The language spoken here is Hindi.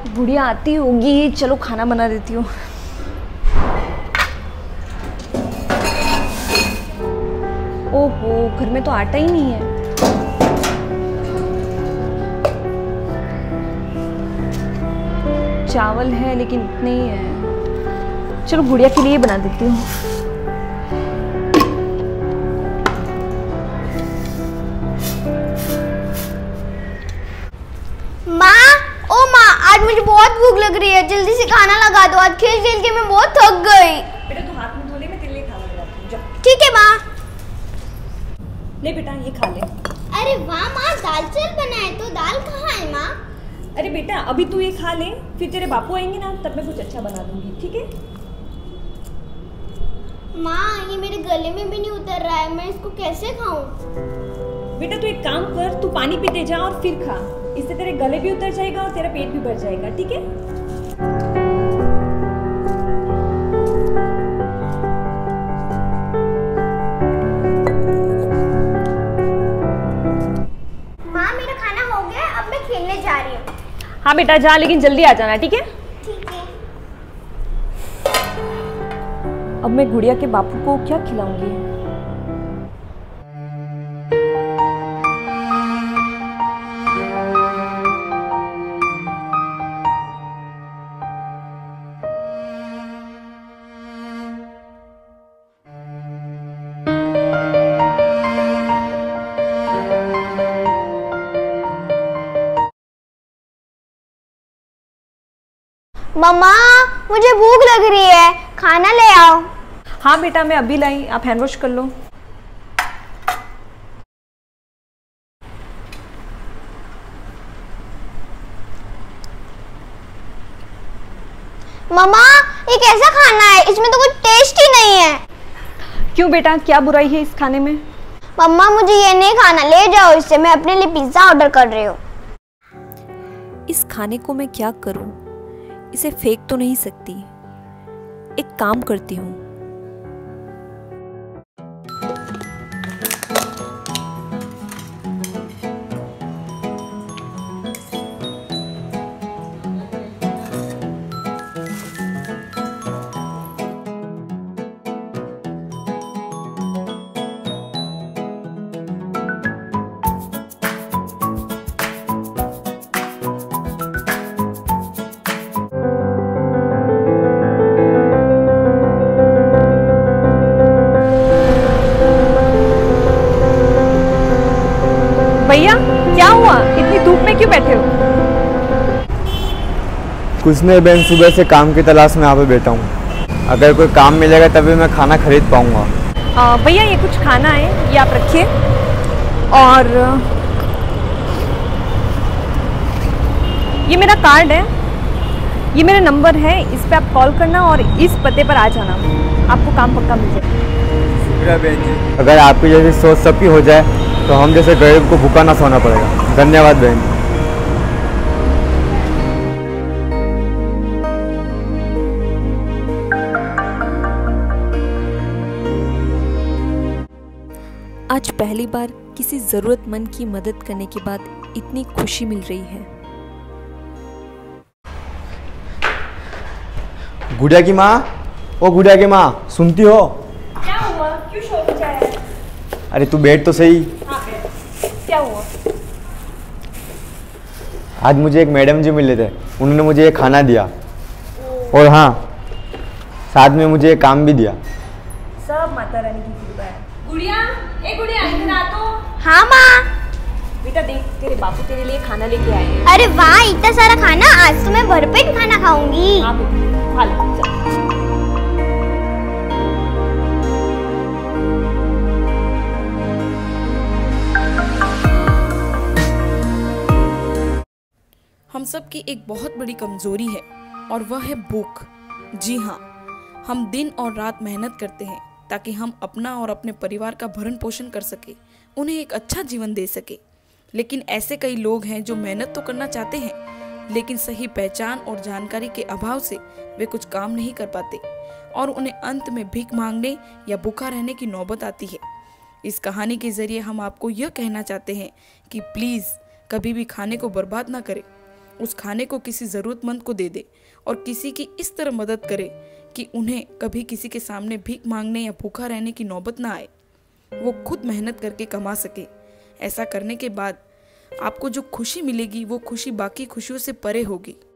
गुड़िया आती होगी, चलो खाना बना देती हूँ। ओहो, घर में तो आटा ही नहीं है। चावल है लेकिन इतने ही है। चलो गुड़िया के लिए बना देती हूँ। आज मुझे बहुत भूख लग रही है, जल्दी से खाना लगा दो। आज खेल खेल के मैं बहुत थक गई। बेटा तू हाथ मुंह धो ले, मैं तेरे लिए खाना लगाती हूँ। जा। ठीक है माँ। ले बेटा ये खा ले। अरे वाह माँ, दाल चावल बनाए। तो दाल कहाँ है माँ? अरे बेटा अभी तू ये खा ले, फिर तेरे बापू आएंगे ना तब मैं कुछ अच्छा बना दूंगी, ठीक है? माँ ये मेरे गले में भी नहीं उतर रहा है, मैं इसको कैसे खाऊं? बेटा तू एक काम कर, तू पानी पीते जा और फिर खा। इससे तेरे गले भी उतर जाएगा और तेरा पेट भी भर जाएगा, ठीक है? माँ मेरा खाना हो गया, अब मैं खेलने जा रही हूँ। हाँ बेटा जा, लेकिन जल्दी आ जाना, ठीक है? ठीक है। अब मैं गुड़िया के बापू को क्या खिलाऊंगी? मम्मा मुझे भूख लग रही है, खाना ले आओ। हाँ बेटा मैं अभी लाई, आप हैंड वॉश कर लो। मम्मा ये कैसा खाना है, इसमें तो कुछ टेस्ट ही नहीं है। क्यों बेटा, क्या बुराई है इस खाने में? मम्मा मुझे ये नहीं खाना, ले जाओ इससे। मैं अपने लिए पिज्जा ऑर्डर कर रही हूँ। इस खाने को मैं क्या करूं? इसे फेंक तो नहीं सकती। एक काम करती हूँ, भैया क्या हुआ, इतनी धूप में क्यों बैठे हो? कुछ नहीं बहन, सुबह से काम की तलाश में यहाँ पे बैठा हूँ। अगर कोई काम मिलेगा तभी मैं खाना खरीद पाऊँगा। भैया ये कुछ खाना है, ये आप रखिए। और ये मेरा कार्ड है, ये मेरा नंबर है, इस पे आप कॉल करना और इस पते पर आ जाना। आपको काम पक्का मिल जाएगा। शुक्रिया बहन जी। अगर आपकी जैसी सोच सबकी हो जाए तो हम जैसे गरीब को भूखा ना सोना पड़ेगा। धन्यवाद बहन। आज पहली बार किसी ज़रूरतमंद की मदद करने के बाद इतनी खुशी मिल रही है। गुड़िया की माँ, ओ गुड़िया की माँ, सुनती हो? क्या हुआ, क्यों शोर मचा है? अरे तू बैठ तो सही। हाँ बैठ। क्या हुआ? आज मुझे एक मैडम जी मिले थे, उन्होंने मुझे ये खाना दिया और हाँ साथ में मुझे एक काम भी दिया। सब माता रानी की कृपा है। गुड़िया, ए गुड़िया इधर आ तो। हाँ माँ। बेटा देख, तेरे बापू तेरे लिए खाना लेके आए हैं। अरे वाह, इतना सारा खाना, आज तो मैं भरपेट खाना खाऊंगी। हाँ बेटा खा ले, चल। हम सब की एक बहुत बड़ी कमजोरी है और वह है भूख। जी हाँ, हम दिन और रात मेहनत करते हैं ताकि हम अपना और अपने परिवार का भरण पोषण कर सके, उन्हें एक अच्छा जीवन दे सके। लेकिन ऐसे कई लोग हैं जो मेहनत तो करना चाहते हैं लेकिन सही पहचान और जानकारी के अभाव से वे कुछ काम नहीं कर पाते और उन्हें अंत में भीख मांगने या भूखा रहने की नौबत आती है। इस कहानी के जरिए हम आपको यह कहना चाहते हैं कि प्लीज़ कभी भी खाने को बर्बाद ना करें। उस खाने को किसी ज़रूरतमंद को दे दे और किसी की इस तरह मदद करे कि उन्हें कभी किसी के सामने भीख मांगने या भूखा रहने की नौबत ना आए, वो खुद मेहनत करके कमा सके। ऐसा करने के बाद आपको जो खुशी मिलेगी वो खुशी बाकी खुशियों से परे होगी।